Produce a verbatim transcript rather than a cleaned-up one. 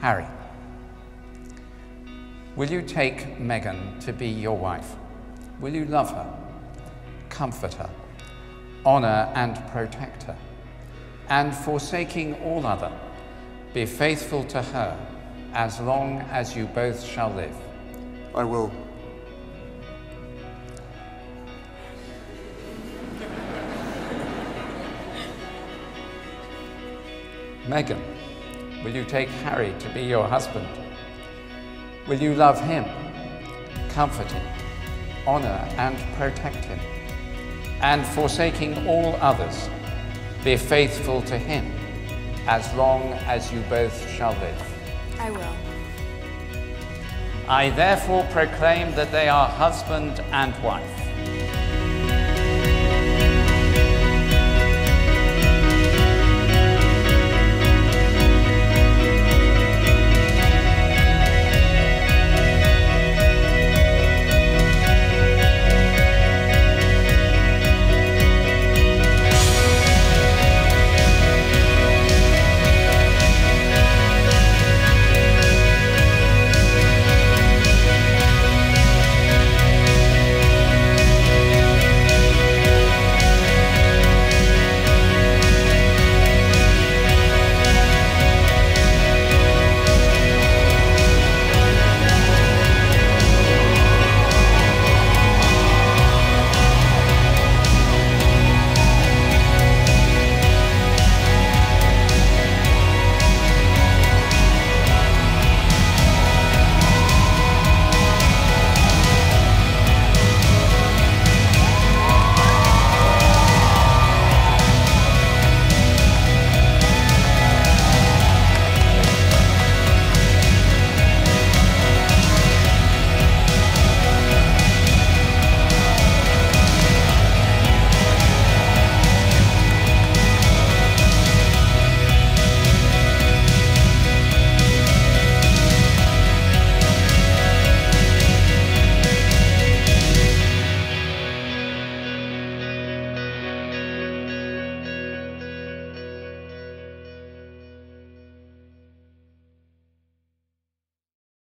Harry, will you take Meghan to be your wife? Will you love her, comfort her, honor and protect her, and forsaking all other, be faithful to her as long as you both shall live? I will. Meghan, will you take Harry to be your husband? Will you love him, comfort him, honor and protect him, and forsaking all others, be faithful to him as long as you both shall live? I will. I therefore proclaim that they are husband and wife.